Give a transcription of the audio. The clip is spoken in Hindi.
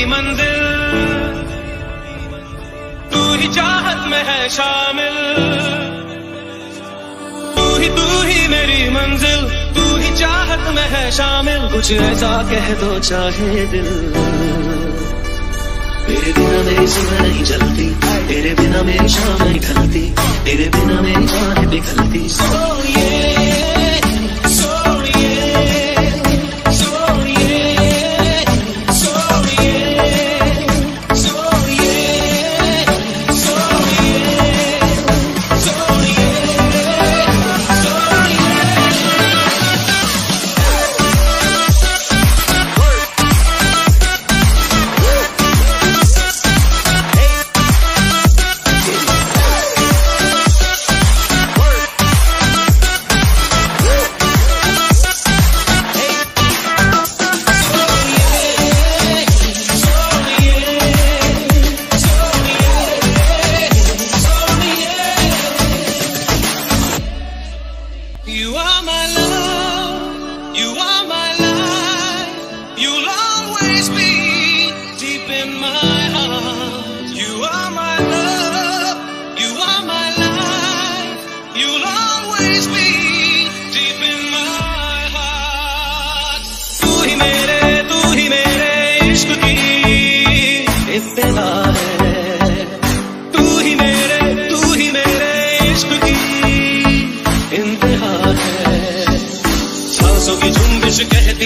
मंजिल, तू ही चाहत में है शामिल, तू ही मेरी मंजिल, तू ही चाहत में है शामिल। कुछ ऐसा कह दो चाहे दिल, तेरे बिना मेरी सुबह नहीं चलती, तेरे बिना मेरी शाम नहीं ढलती, तेरे बिना मेरी जान निकलती। You are my love, you are my life, you'll always be deep in my heart. You are my love, you are my life, you'll always be deep in my heart. तू ही मेरे इश्क की इब्तिदा है, तू ही मेरे इश्क की इंतहा है। सांसों की झुंबिश कह